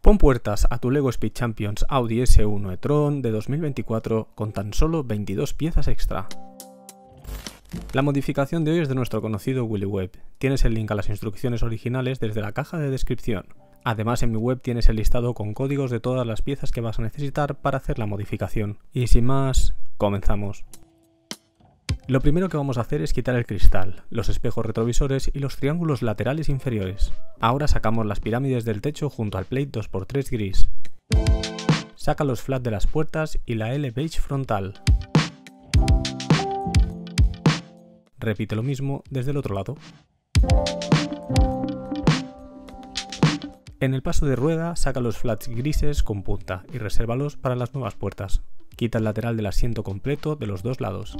Pon puertas a tu LEGO Speed Champions Audi S1 e-tron de 2024 con tan solo 22 piezas extra. La modificación de hoy es de nuestro conocido Willy Web. Tienes el link a las instrucciones originales desde la caja de descripción. Además, en mi web tienes el listado con códigos de todas las piezas que vas a necesitar para hacer la modificación. Y sin más, comenzamos. Lo primero que vamos a hacer es quitar el cristal, los espejos retrovisores y los triángulos laterales inferiores. Ahora sacamos las pirámides del techo junto al plate 2x3 gris. Saca los flat de las puertas y la L beige frontal. Repite lo mismo desde el otro lado. En el paso de rueda saca los flats grises con punta y resérvalos para las nuevas puertas. Quita el lateral del asiento completo de los dos lados.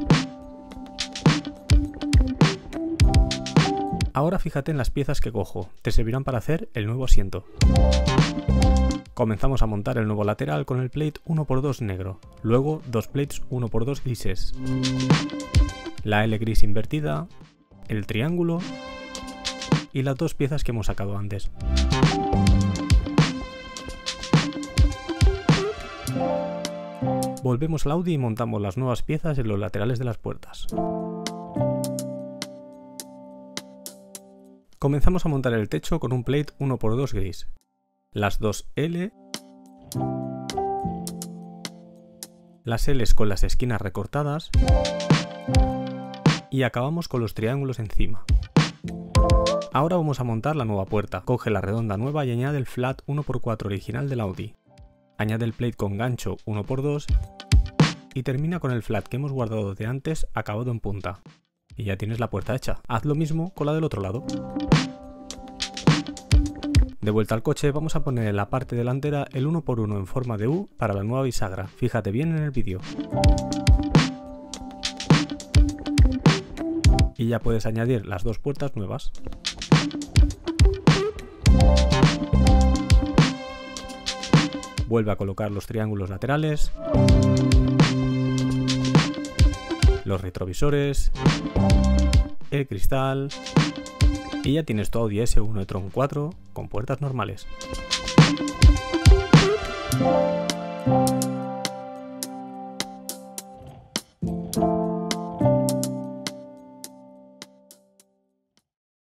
Ahora fíjate en las piezas que cojo, te servirán para hacer el nuevo asiento. Comenzamos a montar el nuevo lateral con el plate 1x2 negro, luego dos plates 1x2 grises, la L gris invertida, el triángulo y las dos piezas que hemos sacado antes. Volvemos al Audi y montamos las nuevas piezas en los laterales de las puertas. Comenzamos a montar el techo con un plate 1x2 gris, las dos L, las L's con las esquinas recortadas y acabamos con los triángulos encima. Ahora vamos a montar la nueva puerta. Coge la redonda nueva y añade el flat 1x4 original del Audi. Añade el plate con gancho 1x2 y termina con el flat que hemos guardado de antes acabado en punta. Y ya tienes la puerta hecha. Haz lo mismo con la del otro lado. De vuelta al coche vamos a poner en la parte delantera el 1x1 en forma de U para la nueva bisagra. Fíjate bien en el vídeo. Y ya puedes añadir las dos puertas nuevas. Vuelve a colocar los triángulos laterales, los retrovisores, el cristal y ya tienes tu Audi S1 e-tron 4 con puertas normales.